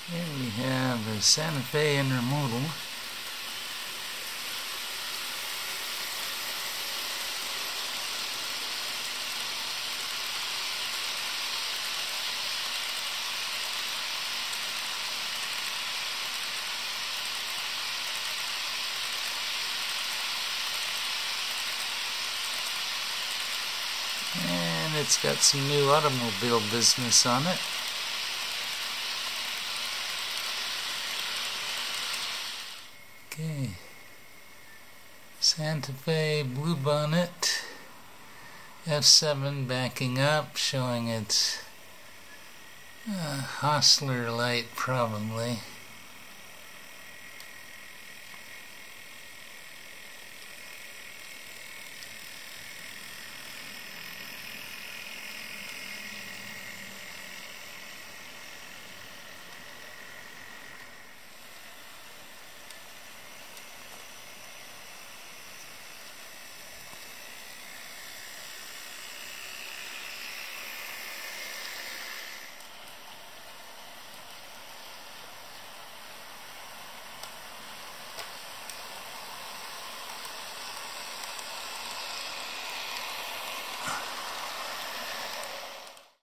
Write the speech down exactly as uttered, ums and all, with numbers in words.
Here we have a Santa Fe intermodal. And it's got some new automobile business on it. Okay, Santa Fe Bluebonnet F seven backing up, showing its uh, Hostler light probably.